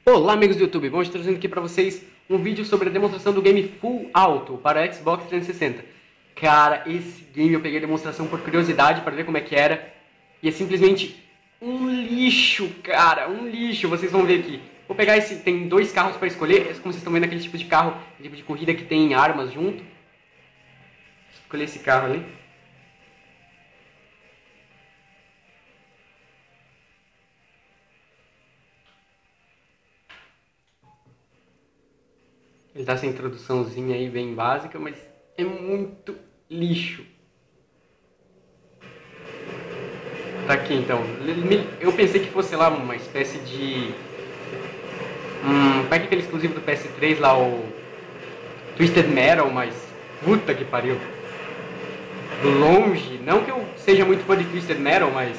Olá amigos do YouTube, vamos trazendo aqui para vocês um vídeo sobre a demonstração do game Full Auto para Xbox 360. Cara, esse game eu peguei a demonstração por curiosidade para ver como é que era e é simplesmente um lixo, cara, um lixo, vocês vão ver aqui. Vou pegar esse, tem dois carros para escolher, como vocês estão vendo aquele tipo de carro, tipo de corrida que tem armas junto. Vou escolher esse carro ali. Ele dá essa introduçãozinha aí bem básica, mas é muito lixo. Tá aqui então. Eu pensei que fosse lá uma espécie de... como é que é aquele exclusivo do PS3 lá, o Twisted Metal, mas puta que pariu. Longe, não que eu seja muito fã de Twisted Metal, mas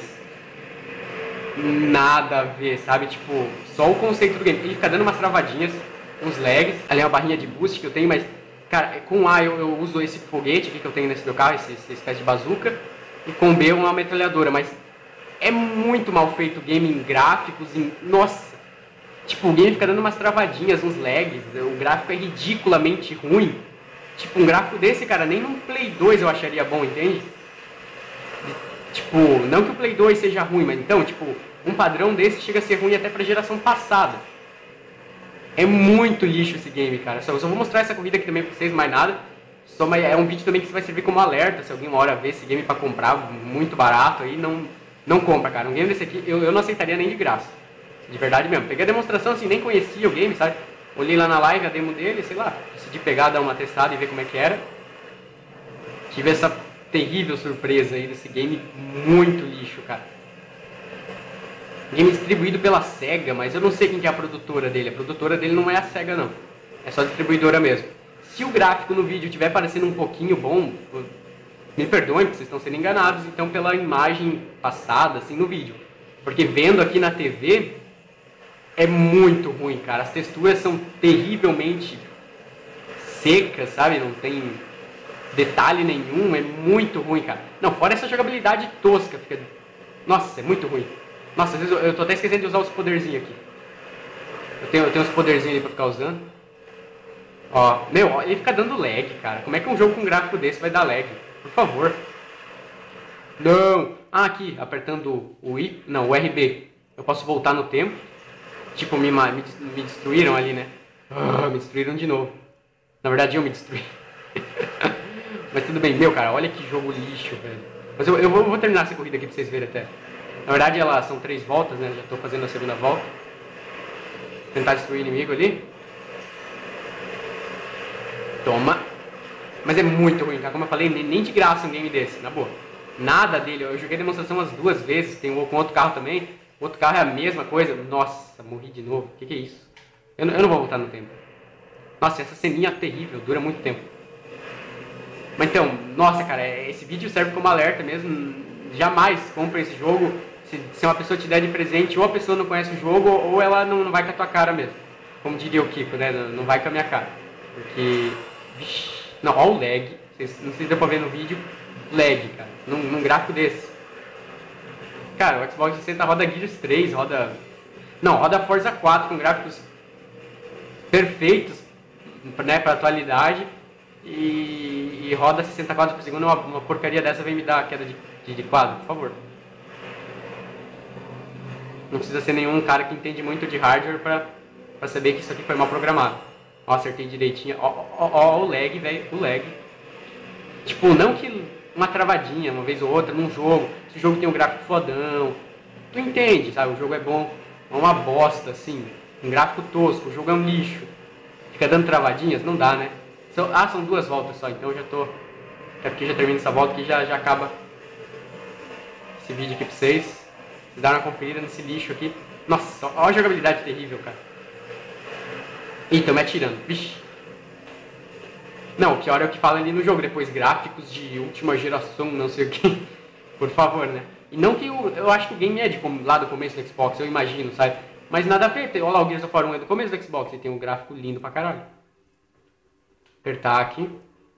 nada a ver, sabe? Tipo, só o conceito do game. Ele fica dando umas travadinhas, uns lags, ali é uma barrinha de boost que eu tenho, mas, cara, com A eu uso esse foguete aqui que eu tenho nesse meu carro, essa espécie de bazuca, e com B uma metralhadora, mas é muito mal feito o game em gráficos, nossa, tipo, o game fica dando umas travadinhas, uns lags, o gráfico é ridiculamente ruim, tipo, um gráfico desse, cara, nem num Play 2 eu acharia bom, entende? Tipo, não que o Play 2 seja ruim, mas então, tipo, um padrão desse chega a ser ruim até pra geração passada. É muito lixo esse game, cara. Eu só vou mostrar essa corrida aqui também pra vocês, mais nada. É um vídeo também que vai servir como alerta, se alguém uma hora ver esse game pra comprar, muito barato, aí não compra, cara. Um game desse aqui eu não aceitaria nem de graça. De verdade mesmo. Peguei a demonstração assim, nem conhecia o game, sabe? Olhei lá na live a demo dele, sei lá, decidi pegar, dar uma testada e ver como é que era. Tive essa terrível surpresa aí desse game, muito lixo, cara. Game distribuído pela SEGA, mas eu não sei quem que é a produtora dele. A produtora dele não é a SEGA, não. É só distribuidora mesmo. Se o gráfico no vídeo estiver parecendo um pouquinho bom, me perdoem, porque vocês estão sendo enganados, então, pela imagem passada, assim, no vídeo. Porque vendo aqui na TV, é muito ruim, cara. As texturas são terrivelmente secas, sabe? Não tem detalhe nenhum, é muito ruim, cara. Não, fora essa jogabilidade tosca. Nossa, é muito ruim. Nossa, às vezes eu tô até esquecendo de usar os poderzinhos aqui. Eu tenho uns poderzinhos ali pra ficar usando. Ó, meu, ele fica dando lag, cara. Como é que um jogo com gráfico desse vai dar lag? Por favor. Não! Ah, aqui, apertando o I, não, o RB. Eu posso voltar no tempo. Tipo, me destruíram ali, né? Me destruíram de novo. Na verdade, eu me destruí. Mas tudo bem, meu, cara, olha que jogo lixo, velho. Mas eu vou terminar essa corrida aqui pra vocês verem até. Na verdade, elas são 3 voltas, né? Já tô fazendo a segunda volta. Tentar destruir o inimigo ali. Toma. Mas é muito ruim, cara. Como eu falei, nem de graça um game desse, na boa. Nada dele. Eu joguei a demonstração umas 2 vezes. Tem com outro carro também. O outro carro é a mesma coisa. Nossa, morri de novo. O que é isso? Eu não vou voltar no tempo. Nossa, essa ceninha é terrível. Dura muito tempo. Mas então, nossa, cara. Esse vídeo serve como alerta mesmo. Jamais compre esse jogo. Se uma pessoa te der de presente, ou a pessoa não conhece o jogo, ou ela não vai com a tua cara mesmo. Como diria o Kiko, né? Não vai com a minha cara. Porque... Vixi, não, ó o lag. Não sei se deu pra ver no vídeo. Lag, cara. Num gráfico desse. Cara, o Xbox 360 roda Gears 3, roda... Não, roda Forza 4 com gráficos perfeitos, né, pra atualidade. E roda 60 quadros por segundo. Uma porcaria dessa vem me dar queda de quadro, por favor. Não precisa ser nenhum cara que entende muito de hardware pra saber que isso aqui foi mal programado. Ó, acertei direitinho. Ó o lag, velho. O lag. Tipo, não que uma travadinha, uma vez ou outra, num jogo. Se o jogo tem um gráfico fodão. Tu entende, sabe? O jogo é bom. É uma bosta, assim. Um gráfico tosco. O jogo é um lixo. Fica dando travadinhas? Não dá, né? São 2 voltas só. Então eu já tô... É porque já termina essa volta que já acaba esse vídeo aqui pra vocês. Vocês deram uma conferida nesse lixo aqui. Nossa, olha a jogabilidade terrível, cara. Ih, tão me atirando. Vixe. Não, o pior é o que fala ali no jogo. Depois, gráficos de última geração, não sei o que. Por favor, né? E não que eu acho que o game é lá do começo do Xbox, eu imagino, sabe? Mas nada a ver. Olha lá, o Gears of War 1 é do começo do Xbox e tem um gráfico lindo pra caralho. Apertar aqui.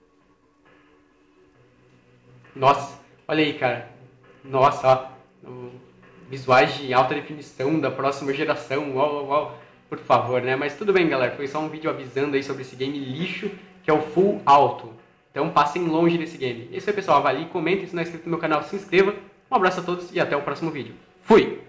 Nossa, olha aí, cara. Nossa, ó. Visuais de alta definição da próxima geração. Uau, uau, uau. Por favor, né? Mas tudo bem, galera. Foi só um vídeo avisando aí sobre esse game lixo, que é o Full Auto. Então passem longe desse game. É isso aí, pessoal. Avalie, comentem, se não é inscrito no meu canal, se inscreva. Um abraço a todos e até o próximo vídeo. Fui!